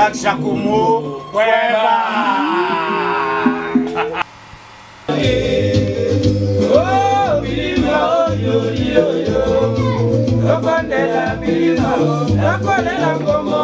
Jacques Jacoumo, Weba. Oh, Bilima, yo, yo, yo. Okondela Bilima, okondela Ngomo.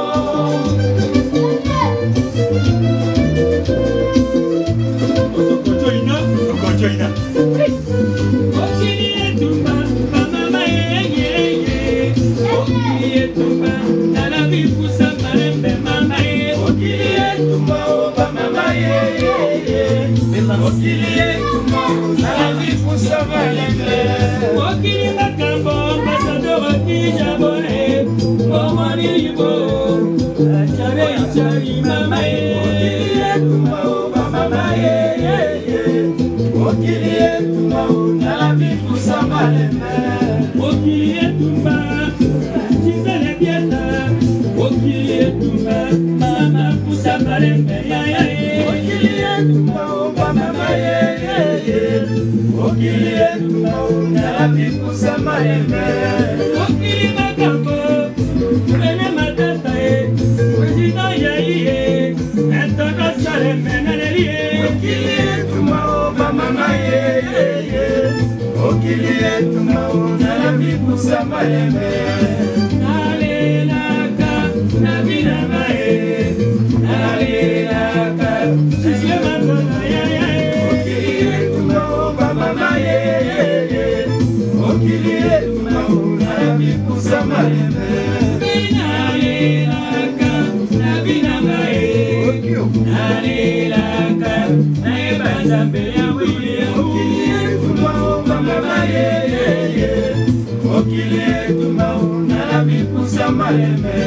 Okojoina. Okili etumba, mama ye. Okili etumba, nana bifusa marembe mama ye. Okili etumba, mama ye. Okili etumba, nana bifusa marembe. Okili makambo, ambassadeur okijabone. Omani yibo, achari mama ye. Okili etumba, mama ye. Okili etumba, nana bifusa marembe. Okili etumba, chizele bieta. Okili etumba, mama fusa marembe ya. Okili etumba, mama ye. Okili etumba, nana bifusa marembe. Okili makambo, ene matata ye. Ojina ye. Entono sale menele ye. Okili etumba, mama ye. Okili etumba, nana bifusa marembe. Nalelaka, nabina mae. Nalelaka, sisema tona ya. Okili etumba, mama ye. Okili etumba, nana bifusa marembe. Nalelaka, nabina mae. Nalelaka, naebanda mbele ya wili. Okili etumba, mama ye. Okili etumba, nana bifusa marembe.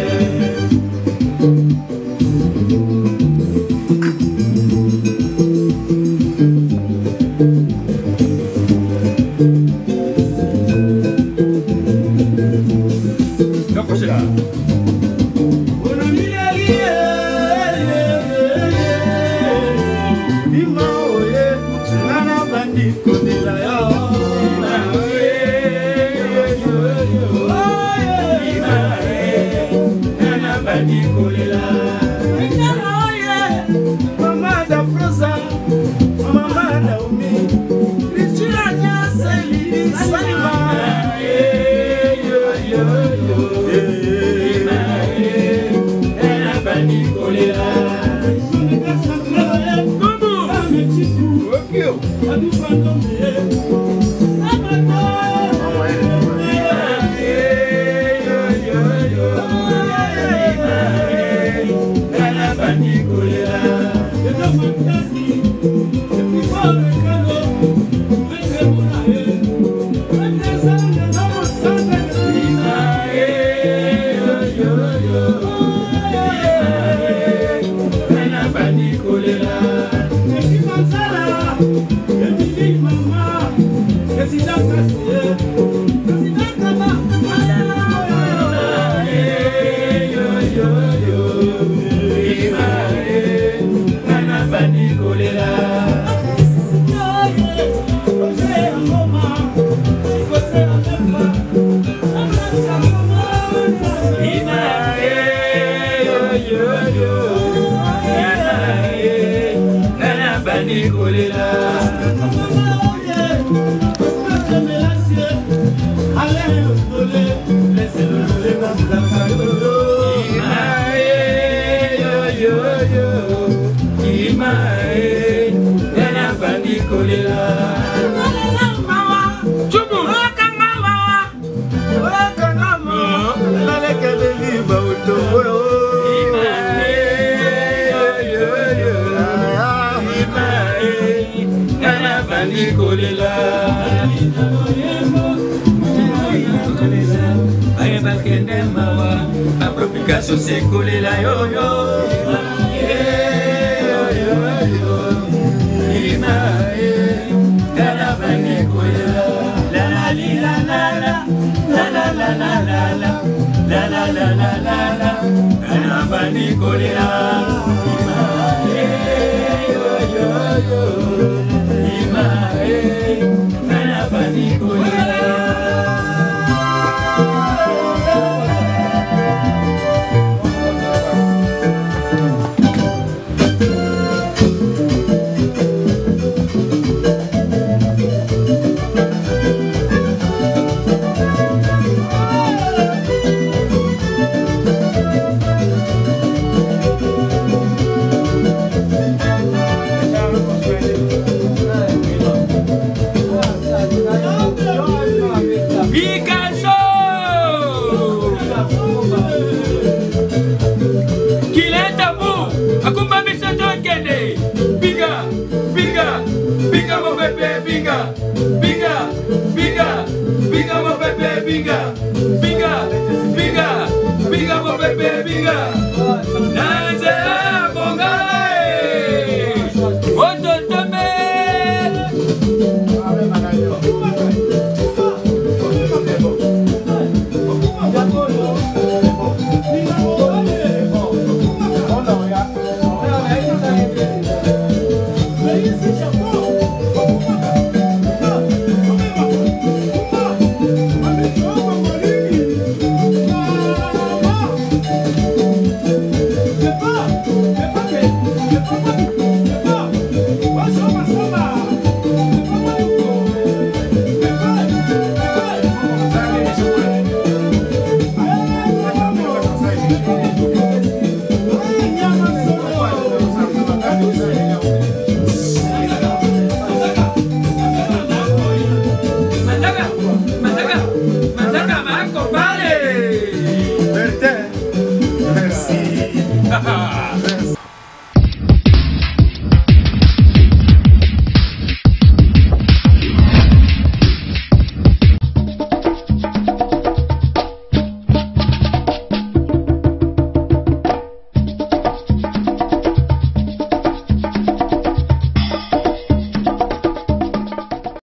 Merci.